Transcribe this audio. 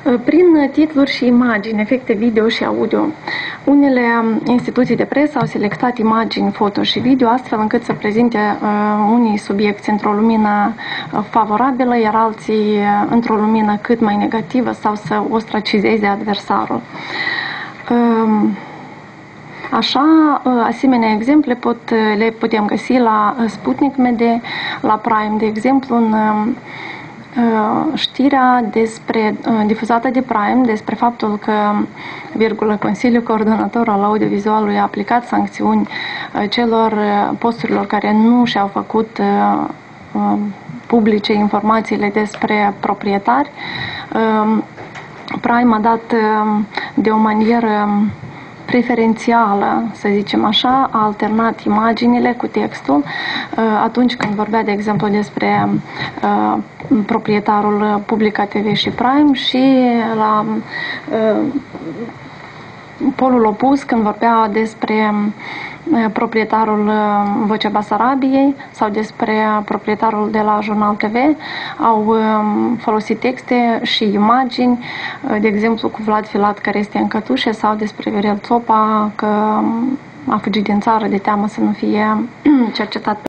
Prin titluri și imagini, efecte video și audio. Unele instituții de presă au selectat imagini, foto și video astfel încât să prezinte unii subiecti într-o lumină favorabilă, iar alții într-o lumină cât mai negativă sau să ostracizeze adversarul. Așa, asemenea exemple le putem găsi la Sputnik MD, la Prime, de exemplu, în știrea difuzată de Prime despre faptul că, Consiliul Coordonator al Audiovizualului a aplicat sancțiuni celor posturilor care nu și-au făcut publice informațiile despre proprietari. Prime a dat de o manieră preferențială, să zicem așa, a alternat imaginile cu textul atunci când vorbea, de exemplu, despre proprietarul Publica TV și Prime și la polul opus când vorbea despre proprietarul Vocea Basarabiei sau despre proprietarul de la Jurnal TV, au folosit texte și imagini, de exemplu cu Vlad Filat care este în cătușe sau despre Viorel Țopa că a fugit din țară de teamă să nu fie cercetat.